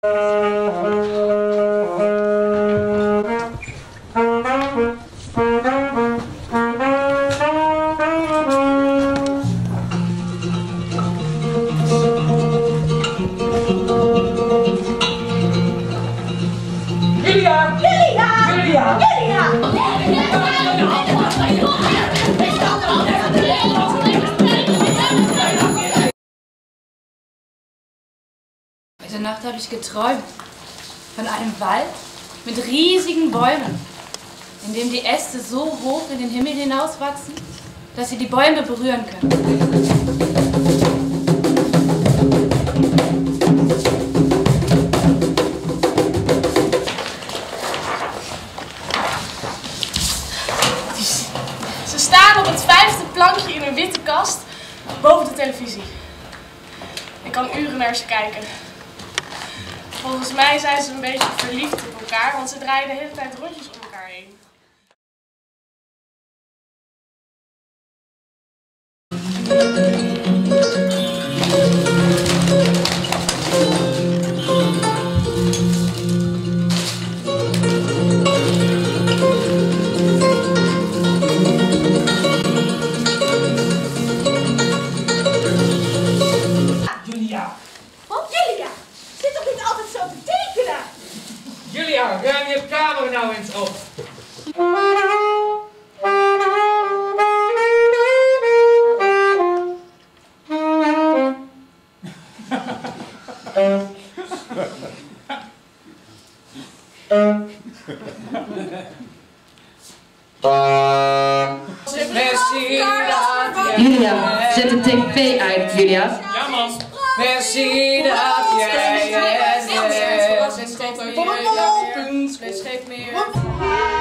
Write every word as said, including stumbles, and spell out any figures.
Julia! Julia! Julia! Heute Nacht habe ich geträumt von einem Wald mit riesigen Bäumen, in dem die Äste so hoch in den Himmel hinauswachsen, dass sie die Bäume berühren können. Ze staan op het vijfde plankje in een witte kast boven de televisie. Ik kan uren naar ze kijken. Volgens mij zijn ze een beetje verliefd op elkaar, want ze draaien de hele tijd rondjes om elkaar heen. Julia! Wat, Julia? Zit toch niet altijd zo te tekenen? Julia, ruim je kamer nou eens op! Julia, zet de tv uit, Julia. Ja man! Merci dat jij er bent. Lees geeft meer.